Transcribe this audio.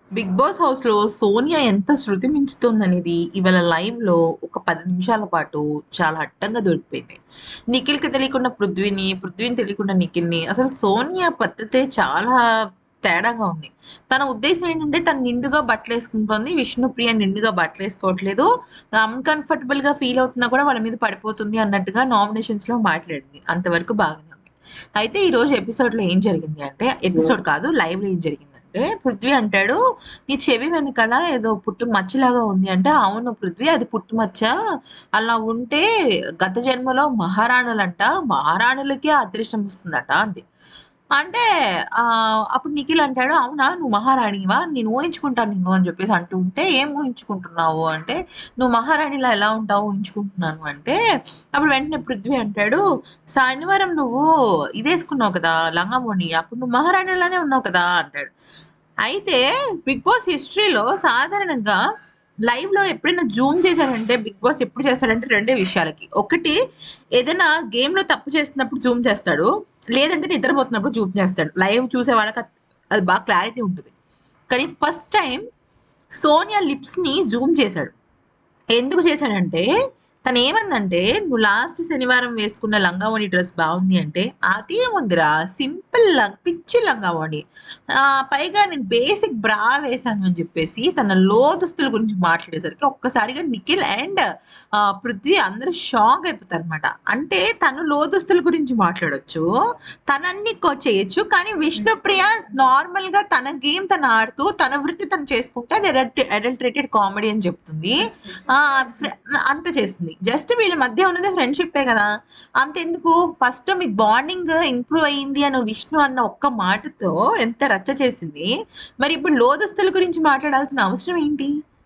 Big boss హౌస్‌లో సోనియా ఎంత శృతి మించుతోందనేది ఇవాళ లైవ్‌లో ఒక 10 నిమిషాల పాటు చాలా అడ్డంగా దొరికిపోయింది. నిఖిల్‌కి తెలియకుండా పృథ్వీని, పృథ్వీని తెలియకుండా నిఖిల్‌ని అసలు సోనియా పద్ధతే చాలా తేడాగా ఉంది. తన ఉద్దేశ్యం ఏంటంటే తను నిండుగా బట్టలేసుకుంటోంది. విష్ణుప్రియ నిండుగా బట్టలేసుకోవట్లేదు. అన్‌కంఫర్టబుల్‌గా ఫీల్ అవుతున్నా కూడా వాళ్ళ మీద పడిపోతుంది అన్నట్టుగా నామినేషన్స్‌లో మాట్లాడింది. అంతవరకు బాగానే ఉంది. అయితే ఈరోజు ఎపిసోడ్‌లో ఏం జరిగింది అంటే ఎపిసోడ్ కాదు లైవ్‌లో ఏం జరిగిందంటే పృథ్వీ అంటాడు నీ చెవి వెనకాల ఏదో పుట్టు మచ్చలాగా ఉంది అంటే, అవును పృథ్వీ అది పుట్టుమచ్చ. అలా ఉంటే గత జన్మలో మహారాణులంట, మహారాణులకే అదృష్టం వస్తుందట అంది. అంటే అప్పుడు నిఖిల్ అంటాడు, "అవునా నువ్వు మహారాణివా? నేను ఊహించుకుంటాను నిన్ను" అని చెప్పేసి అంటూ ఉంటే, "ఏం ఊహించుకుంటున్నావు?" అంటే, "నువ్వు మహారాణిలా ఎలా ఉంటావో ఊహించుకుంటున్నాను" అంటే, అప్పుడు వెంటనే పృథ్వీ అంటాడు, "శనివారం నువ్వు ఇదేసుకున్నావు కదా! లంగావోణి. అప్పుడు నువ్వు మహారాణిలానే ఉన్నావు కదా!" అంటాడు. అయితే 'బిగ్ బాస్' హిస్టరీలో సాధారణంగా లైవ్‌లో ఎప్పుడైనా జూమ్ చేశాడంటే 'బిగ్ బాస్' ఎప్పుడు చేస్తాడంటే రెండే విషయాలకి. ఒకటి ఏదైనా గేమ్‌లో తప్పు చేస్తున్నప్పుడు జూమ్ చేస్తాడు. లేదంటే నిద్రపోతున్నప్పుడు జూమ్ చేస్తాడు. లైవ్ చూసే వాళ్ళకి అది బాగా క్లారిటీ ఉంటది. కానీ ఫస్ట్ టైమ్ సోనియా లిప్స్‌ని జూమ్ చేశాడు. ఎందుకు చేశాడంటే, తనేమందంటే, "నువ్వు లాస్ట్ శనివారం వేసుకున్న లంగావోణి డ్రెస్ బావుంది" అంటే, "అదేముందిరా సింపుల్ పిచ్చి లంగావోణి. పైగా నేను బేసిక్ బ్రా వేశాను" అని చెప్పేసి తన లోదుస్తుల గురించి మాట్లాడేసరికి ఒక్కసారిగా నిఖిల్ అండ్ పృథ్వీ అందరూ షాక్ అయిపోతారనమాట. అంటే తను లోదుస్తుల గురించి మాట్లాడొచ్చు. తనన్నీ చేయొచ్చు. కానీ విష్ణుప్రియ నార్మల్‌గా తన గేమ్ తను ఆడుతూ, తన వృత్తి తను చేసుకుంటే అది అడల్టరేటెడ్ కామెడీ అని చెప్తుంది. ఆ! ఫ్రె అంత చేస్తుంది. జస్ట్ వీళ్ళ మధ్య ఉన్నది ఫ్రెండ్‌షిప్పే గదా! అంతెందుకు ఫస్ట్ మీకు బాండింగ్ ఇంప్రూవ్ అయింది అని విష్ణు అన్న ఒక్క మాటతో ఎంత రచ్చ చేసింది. మరి ఇప్పుడు లోదుస్తుల గురించి మాట్లాడాల్సిన అవసరం ఏంటి?